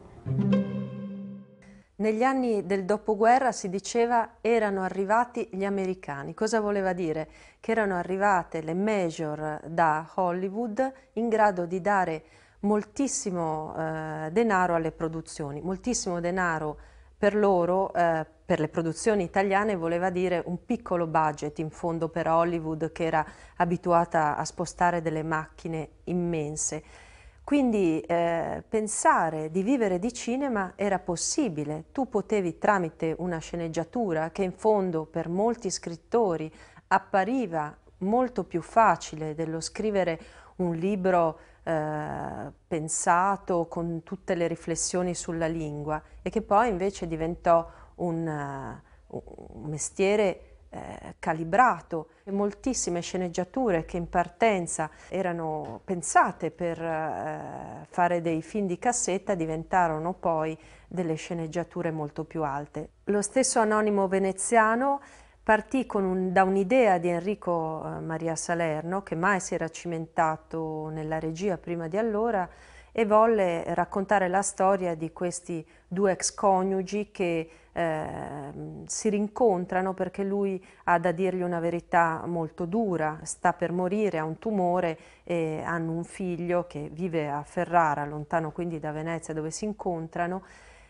Negli anni del dopoguerra si diceva erano arrivati gli americani. Cosa voleva dire? Che erano arrivate le major da Hollywood in grado di dare moltissimo eh, denaro alle produzioni. Moltissimo denaro per loro, eh, per le produzioni italiane, voleva dire un piccolo budget in fondo per Hollywood, che era abituata a spostare delle macchine immense. Quindi eh, pensare di vivere di cinema era possibile. Tu potevi, tramite una sceneggiatura che in fondo per molti scrittori appariva molto più facile dello scrivere un libro eh, pensato con tutte le riflessioni sulla lingua, e che poi invece diventò un, uh, un mestiere Eh, calibrato. E moltissime sceneggiature che in partenza erano pensate per eh, fare dei film di cassetta diventarono poi delle sceneggiature molto più alte. Lo stesso Anonimo veneziano partì con un, da un'idea di Enrico eh, Maria Salerno, che mai si era cimentato nella regia prima di allora, e volle raccontare la storia di questi due ex coniugi che eh, si rincontrano perché lui ha da dirgli una verità molto dura, sta per morire, ha un tumore e hanno un figlio che vive a Ferrara, lontano quindi da Venezia dove si incontrano,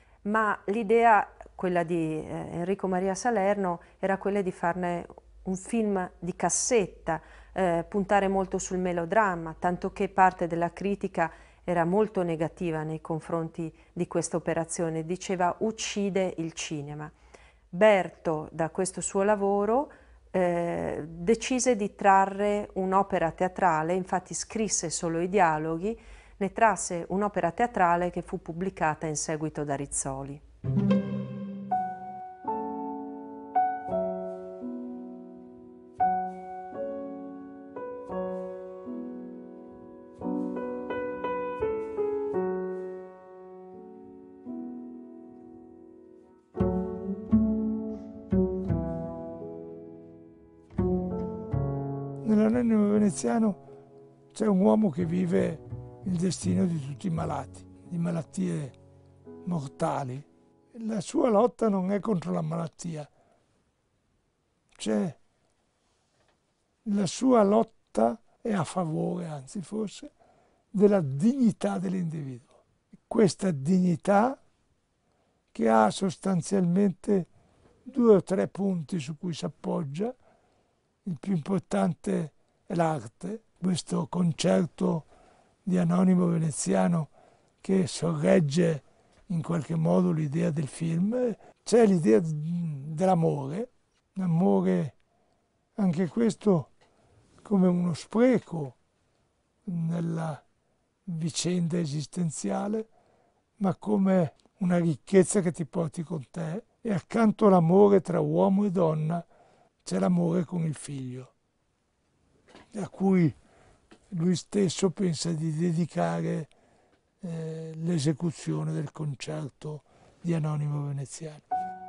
ma l'idea, quella di eh, Enrico Maria Salerno, era quella di farne un film di cassetta, eh, puntare molto sul melodramma, tanto che parte della critica era molto negativa nei confronti di questa operazione, diceva uccide il cinema. Berto, da questo suo lavoro, eh, decise di trarre un'opera teatrale, infatti scrisse solo i dialoghi, ne trasse un'opera teatrale che fu pubblicata in seguito da Rizzoli. Nell'Anonimo veneziano c'è un uomo che vive il destino di tutti i malati, di malattie mortali. La sua lotta non è contro la malattia, c'è la sua lotta è a favore, anzi forse, della dignità dell'individuo. Questa dignità che ha sostanzialmente due o tre punti su cui si appoggia. Il più importante è l'arte, questo concerto di Anonimo veneziano che sorregge in qualche modo l'idea del film. C'è l'idea dell'amore, l'amore, anche questo come uno spreco nella vicenda esistenziale, ma come una ricchezza che ti porti con te, e accanto all'amore tra uomo e donna c'è l'amore con il figlio, a cui lui stesso pensa di dedicare eh, l'esecuzione del concerto di Anonimo veneziano.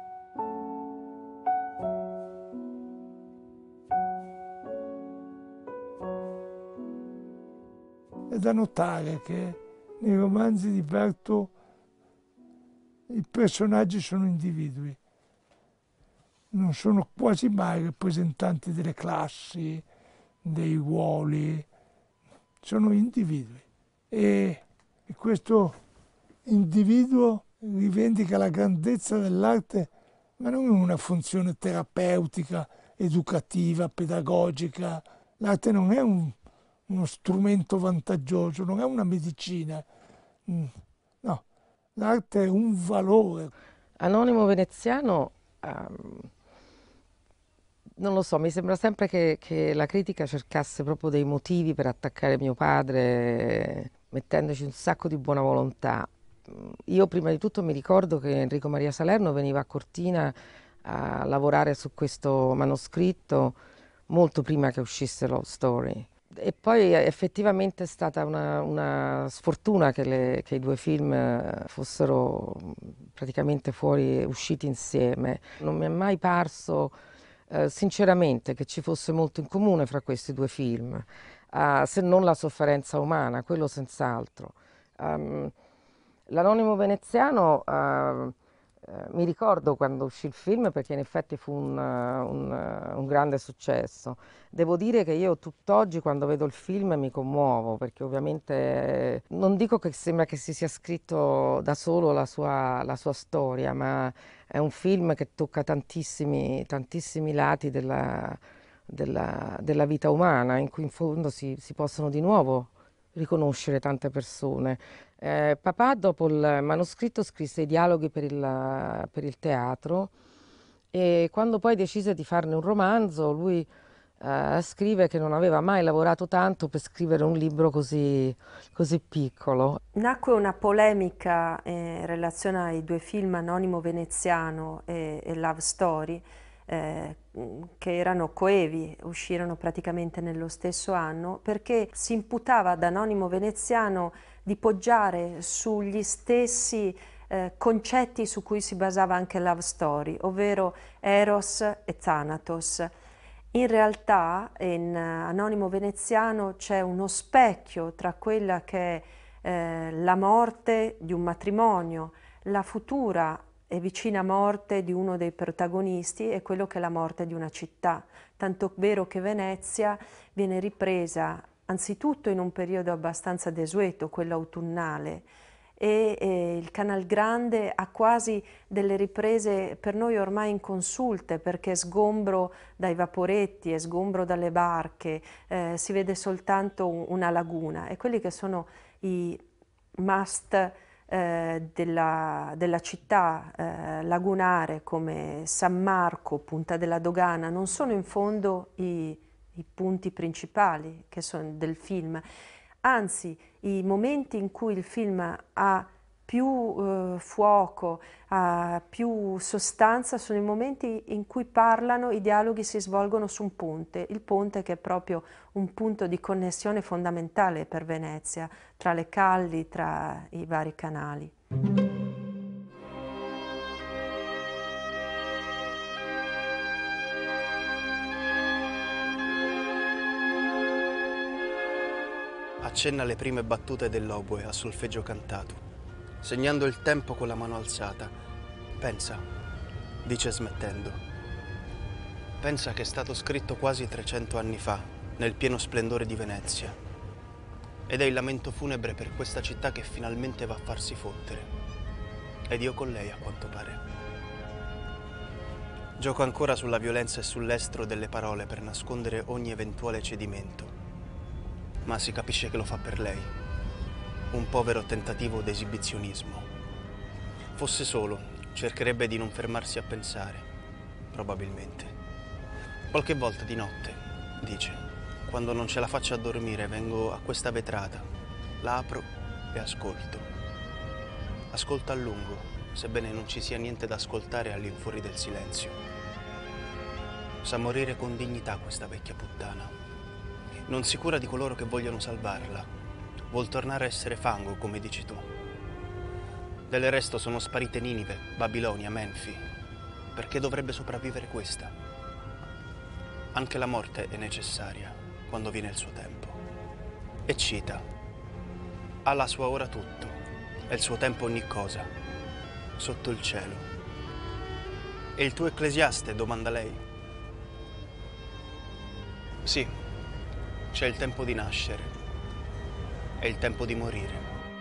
È da notare che nei romanzi di Berto i personaggi sono individui, non sono quasi mai rappresentanti delle classi, dei ruoli, sono individui. E, e questo individuo rivendica la grandezza dell'arte, ma non in una funzione terapeutica, educativa, pedagogica. L'arte non è un, uno strumento vantaggioso, non è una medicina. No, l'arte è un valore. Anonimo veneziano... Um... Non lo so, mi sembra sempre che, che la critica cercasse proprio dei motivi per attaccare mio padre, mettendoci un sacco di buona volontà. Io prima di tutto mi ricordo che Enrico Maria Salerno veniva a Cortina a lavorare su questo manoscritto molto prima che uscisse Love Story. E poi effettivamente è stata una, una sfortuna che, le, che i due film fossero praticamente fuori, usciti insieme. Non mi è mai parso eh, sinceramente che ci fosse molto in comune fra questi due film, uh, se non la sofferenza umana, quello senz'altro. Um, L'Anonimo Veneziano, uh, Uh, mi ricordo quando uscì il film, perché in effetti fu un, uh, un, uh, un grande successo. Devo dire che io tutt'oggi quando vedo il film mi commuovo, perché ovviamente eh, non dico che sembra che si sia scritto da solo la sua, la sua storia, ma è un film che tocca tantissimi, tantissimi lati della, della, della vita umana, in cui in fondo si, si possono di nuovo riconoscere tante persone. Eh, papà dopo il manoscritto scrisse i dialoghi per il, per il teatro, e quando poi decise di farne un romanzo, lui eh, scrive che non aveva mai lavorato tanto per scrivere un libro così, così piccolo. Nacque una polemica in relazione ai due film Anonimo Veneziano e, e Love Story, Eh, che erano coevi, uscirono praticamente nello stesso anno, perché si imputava ad Anonimo Veneziano di poggiare sugli stessi eh, concetti su cui si basava anche Love Story, ovvero Eros e Thanatos. In realtà in Anonimo Veneziano c'è uno specchio tra quella che è eh, la morte di un matrimonio, la futura e vicina morte di uno dei protagonisti e quello che è la morte di una città, tanto vero che Venezia viene ripresa anzitutto in un periodo abbastanza desueto, quello autunnale, e, e il Canal Grande ha quasi delle riprese per noi ormai inconsulte, perché sgombro dai vaporetti e sgombro dalle barche, eh, si vede soltanto un, una laguna, e quelli che sono i must Eh, della, della città eh, lagunare come San Marco, Punta della Dogana, non sono in fondo i, i punti principali che sono del film, anzi i momenti in cui il film ha più eh, fuoco, ha più sostanza, sono i momenti in cui parlano, i dialoghi si svolgono su un ponte, il ponte che è proprio un punto di connessione fondamentale per Venezia, tra le calli, tra i vari canali. Accenna le prime battute dell'oboe a solfeggio cantato, segnando il tempo con la mano alzata. Pensa, dice smettendo, pensa che è stato scritto quasi trecento anni fa, nel pieno splendore di Venezia, ed è il lamento funebre per questa città che finalmente va a farsi fottere. Ed io con lei, a quanto pare. Gioco ancora sulla violenza e sull'estro delle parole per nascondere ogni eventuale cedimento, ma si capisce che lo fa per lei. Un povero tentativo d'esibizionismo. Fosse solo, cercherebbe di non fermarsi a pensare, probabilmente. Qualche volta di notte, dice, quando non ce la faccio a dormire, vengo a questa vetrata, la apro e ascolto. Ascolto a lungo, sebbene non ci sia niente da ascoltare all'infuori del silenzio. Sa morire con dignità questa vecchia puttana. Non si cura di coloro che vogliono salvarla. Vuol tornare a essere fango, come dici tu. Del resto sono sparite Ninive, Babilonia, Menfi. Perché dovrebbe sopravvivere questa? Anche la morte è necessaria quando viene il suo tempo. E cita: ha la sua ora tutto, e il suo tempo ogni cosa, sotto il cielo. E il tuo ecclesiaste? Domanda lei. Sì, c'è il tempo di nascere. È il tempo di morire.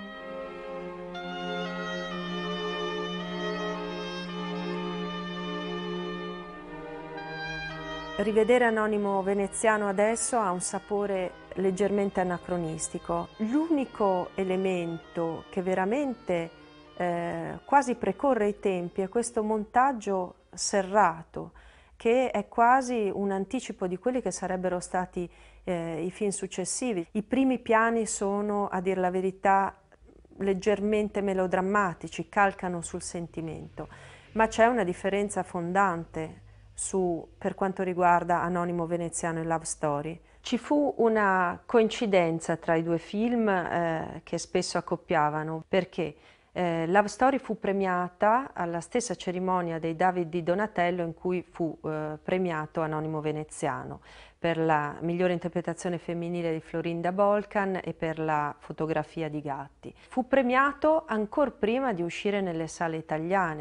Rivedere Anonimo Veneziano adesso ha un sapore leggermente anacronistico. L'unico elemento che veramente eh, quasi precorre i tempi è questo montaggio serrato, che è quasi un anticipo di quelli che sarebbero stati eh, i film successivi. I primi piani sono, a dir la verità, leggermente melodrammatici, calcano sul sentimento, ma c'è una differenza fondante su, per quanto riguarda Anonimo Veneziano e Love Story. Ci fu una coincidenza tra i due film eh, che spesso accoppiavano, perché eh, Love Story fu premiata alla stessa cerimonia dei David di Donatello in cui fu eh, premiato Anonimo Veneziano per la migliore interpretazione femminile di Florinda Bolkan e per la fotografia di Gatti. Fu premiato ancora prima di uscire nelle sale italiane.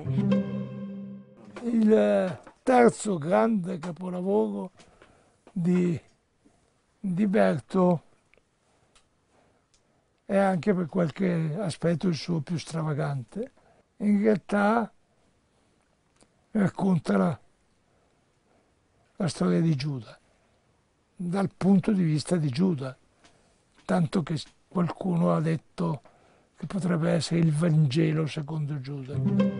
Il terzo grande capolavoro di di Berto è anche per qualche aspetto il suo più stravagante. In realtà racconta la, la storia di Giuda, dal punto di vista di Giuda, tanto che qualcuno ha detto che potrebbe essere il Vangelo secondo Giuda.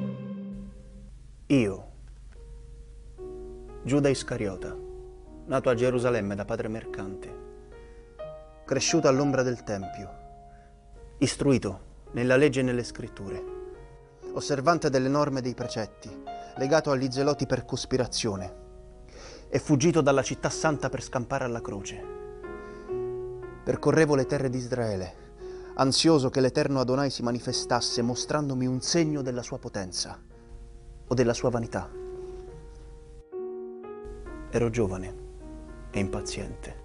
Io, Giuda Iscariota, nato a Gerusalemme da padre mercante, cresciuto all'ombra del Tempio, istruito nella legge e nelle scritture, osservante delle norme e dei precetti, legato agli zeloti per cospirazione e fuggito dalla città santa per scampare alla croce. Percorrevo le terre di Israele, ansioso che l'Eterno Adonai si manifestasse mostrandomi un segno della sua potenza o della sua vanità. Ero giovane e impaziente.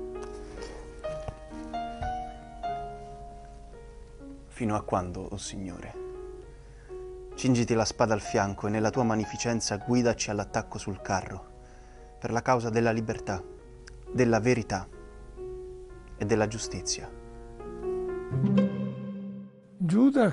Fino a quando, o oh Signore? Cingiti la spada al fianco e nella tua magnificenza guidaci all'attacco sul carro, per la causa della libertà, della verità e della giustizia. Giuda,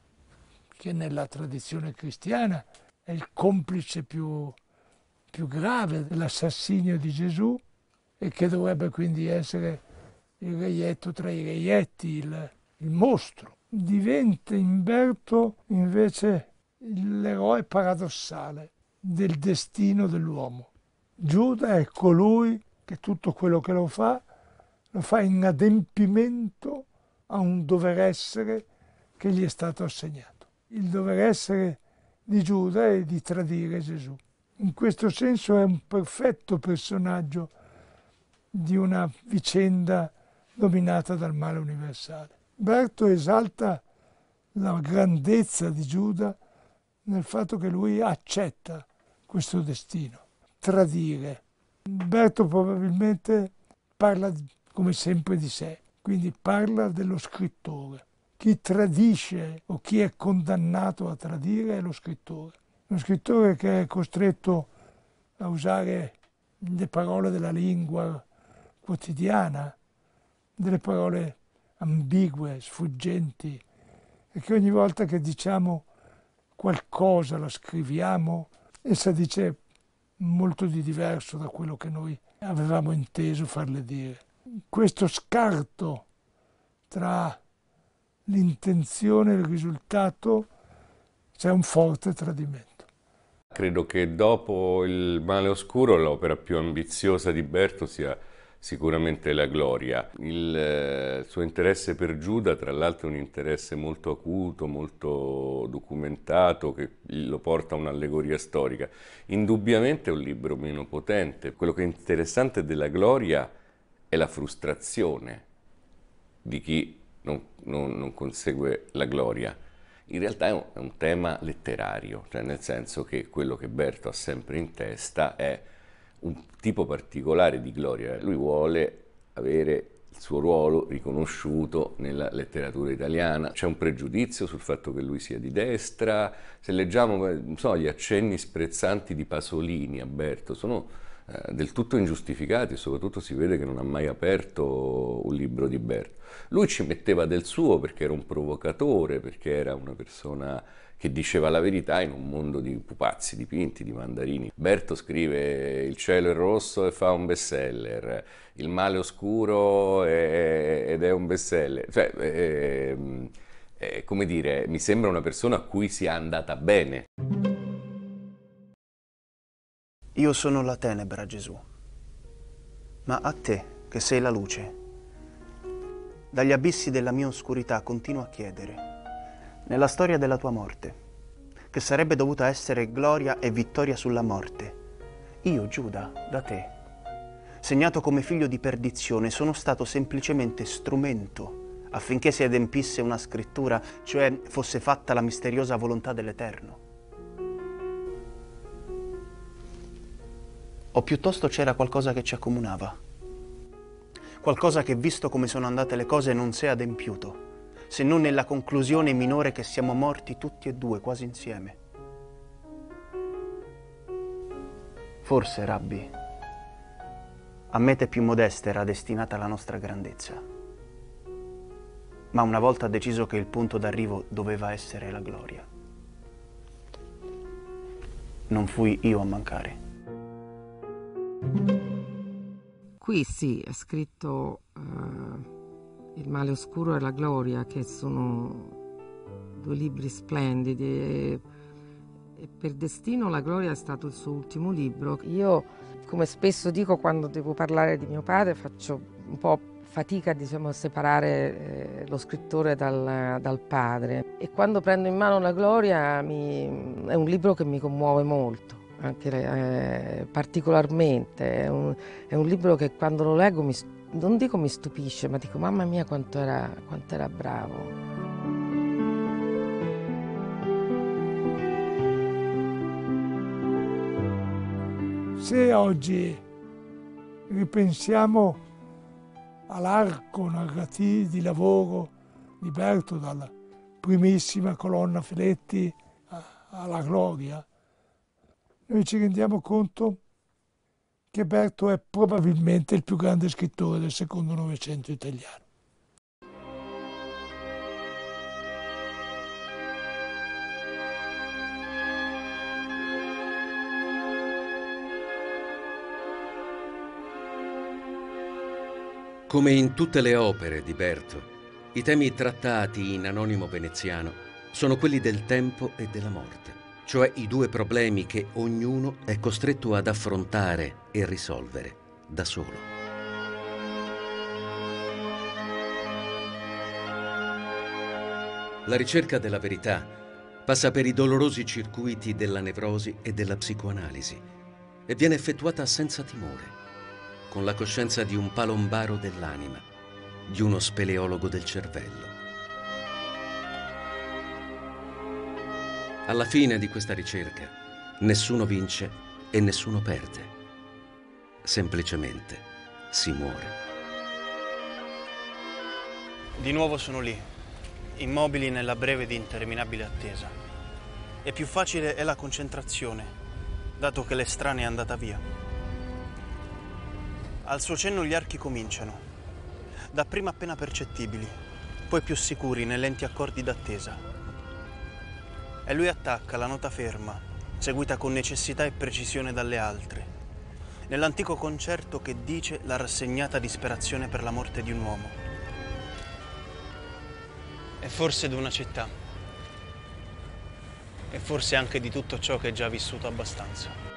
che nella tradizione cristiana è il complice più, più grave dell'assassinio di Gesù, e che dovrebbe quindi essere il reietto tra i reietti, il, il mostro. Diventa in Berto invece l'eroe paradossale del destino dell'uomo. Giuda è colui che tutto quello che lo fa, lo fa in adempimento a un dover essere che gli è stato assegnato. Il dover essere di Giuda è di tradire Gesù. In questo senso è un perfetto personaggio di una vicenda dominata dal male universale. Berto esalta la grandezza di Giuda nel fatto che lui accetta questo destino, tradire. Berto probabilmente parla come sempre di sé, quindi parla dello scrittore. Chi tradisce o chi è condannato a tradire è lo scrittore. Lo scrittore che è costretto a usare le parole della lingua quotidiana, delle parole ambigue, sfuggenti, e che ogni volta che diciamo qualcosa, la scriviamo, essa dice molto di diverso da quello che noi avevamo inteso farle dire. Questo scarto tra l'intenzione e il risultato c'è un forte tradimento. Credo che dopo Il male oscuro l'opera più ambiziosa di Berto sia sicuramente La Gloria. Il eh, suo interesse per Giuda, tra l'altro, è un interesse molto acuto, molto documentato, che lo porta a un'allegoria storica. Indubbiamente è un libro meno potente. Quello che è interessante della Gloria è la frustrazione di chi non, non, non consegue la gloria. In realtà è un, è un tema letterario, cioè nel senso che quello che Berto ha sempre in testa è un tipo particolare di gloria. Lui vuole avere il suo ruolo riconosciuto nella letteratura italiana. C'è un pregiudizio sul fatto che lui sia di destra. Se leggiamo, non so, gli accenni sprezzanti di Pasolini a Berto sono eh, del tutto ingiustificati, e soprattutto si vede che non ha mai aperto un libro di Berto. Lui ci metteva del suo perché era un provocatore, perché era una persona che diceva la verità in un mondo di pupazzi dipinti, di mandarini. Berto scrive Il cielo è rosso e fa un bestseller, Il male oscuro è, ed è un bestseller. Cioè, è, è, come dire, mi sembra una persona a cui sia andata bene. Io sono la tenebra, Gesù, ma a te, che sei la luce, dagli abissi della mia oscurità continuo a chiedere, nella storia della tua morte, che sarebbe dovuta essere gloria e vittoria sulla morte, io, Giuda, da te, segnato come figlio di perdizione, sono stato semplicemente strumento affinché si adempisse una scrittura, cioè fosse fatta la misteriosa volontà dell'Eterno. O piuttosto c'era qualcosa che ci accomunava, qualcosa che, visto come sono andate le cose, non si è adempiuto, se non nella conclusione minore che siamo morti tutti e due quasi insieme. Forse, Rabbi, a mete più modeste era destinata la nostra grandezza, ma una volta deciso che il punto d'arrivo doveva essere la gloria, non fui io a mancare. Qui sì, è scritto uh, Il male oscuro e la gloria, che sono due libri splendidi, e, e per destino la gloria è stato il suo ultimo libro. Io, come spesso dico quando devo parlare di mio padre, faccio un po' fatica, diciamo, a separare eh, lo scrittore dal, dal padre, e quando prendo in mano la gloria mi, è un libro che mi commuove molto, anche eh, particolarmente. È un, è un libro che quando lo leggo mi, non dico mi stupisce, ma dico mamma mia quanto era, quanto era bravo. Se oggi ripensiamo all'arco narrativo di lavoro di Berto, dalla primissima colonna Feletti alla gloria, noi ci rendiamo conto che Berto è probabilmente il più grande scrittore del secondo Novecento italiano. Come in tutte le opere di Berto, i temi trattati in Anonimo veneziano sono quelli del tempo e della morte, cioè i due problemi che ognuno è costretto ad affrontare e risolvere da solo. La ricerca della verità passa per i dolorosi circuiti della nevrosi e della psicoanalisi e viene effettuata senza timore, con la coscienza di un palombaro dell'anima, di uno speleologo del cervello. Alla fine di questa ricerca, nessuno vince e nessuno perde. Semplicemente si muore. Di nuovo sono lì, immobili nella breve ed interminabile attesa. E più facile è la concentrazione, dato che l'estranea è andata via. Al suo cenno gli archi cominciano, dapprima appena percettibili, poi più sicuri nei lenti accordi d'attesa. E lui attacca la nota ferma, seguita con necessità e precisione dalle altre, nell'antico concerto che dice la rassegnata disperazione per la morte di un uomo. E forse di una città, e forse anche di tutto ciò che è già vissuto abbastanza.